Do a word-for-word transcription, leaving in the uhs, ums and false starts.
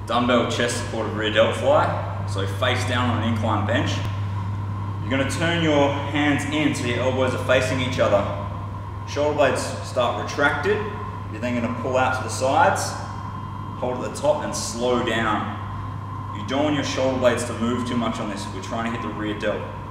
dumbbell chest supported rear delt fly. So face down on an incline bench. You're going to turn your hands in so your elbows are facing each other. Shoulder blades start retracted. You're then going to pull out to the sides, hold at the top and slow down. You don't want your shoulder blades to move too much on this. We're trying to hit the rear delt.